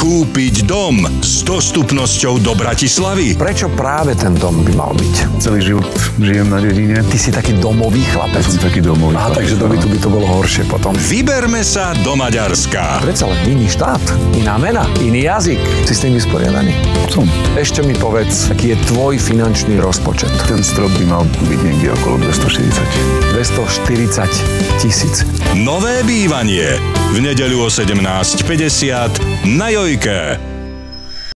kúpiť dom s dostupnosťou do Bratislavy? Prečo práve ten dom by mal byť? Celý život žijem na dedine. Ty si taký domový chlapec. Som taký domový. Aha, takže do bytu by to bolo horšie potom. Vyberme sa do Maďarska. Predsa len iný štát, iná mena, iný jazyk. Si s tým vysporiadaný? Som. Ešte mi povedz, aký je tvoj finančný rozpočet? Ten strop by mal byť niekde okolo 240 000. Nové bývanie. V nedeľu o 17:50 na Jojke.